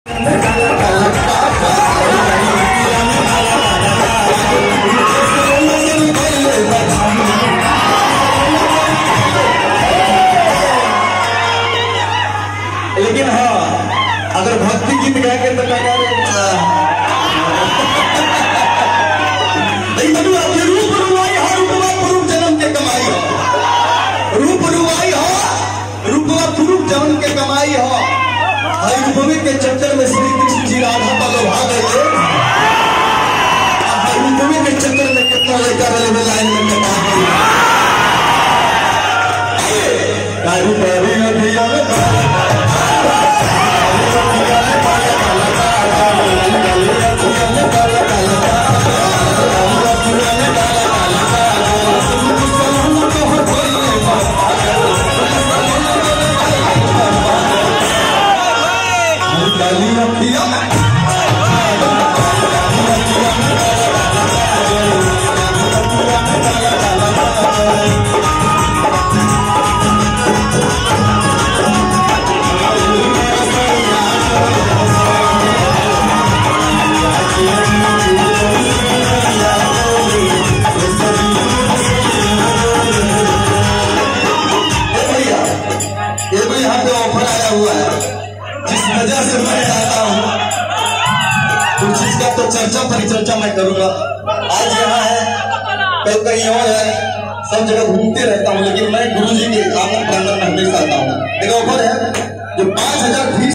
लेकिन हाँ, अगर भक्ति गीत गा के तो रूप रुवाई हो, रूपवा पुरुष जन्म के कमाई हो, रूप रुवाई हो, रूपवा पुरुष जन्म के कमाई हो। रूपवे के चक्कर में श्री कृष्ण जी राधा का लोभा गए, रूपवे के चक्कर में कितना लड़का रेलवे लाइन में कटा हुआ है। जिस वजह से मैं चाहता हूँ कुछ चीज का तो चर्चा परिचर्चा मैं करूंगा। आज यहाँ है, कल कहीं और है, सब जगह घूमते रहता हूँ, लेकिन मैं गुरु जी के आंगन प्रांगण में हमेशा आता हूँ। एक ऑफर है जो 5000 फीस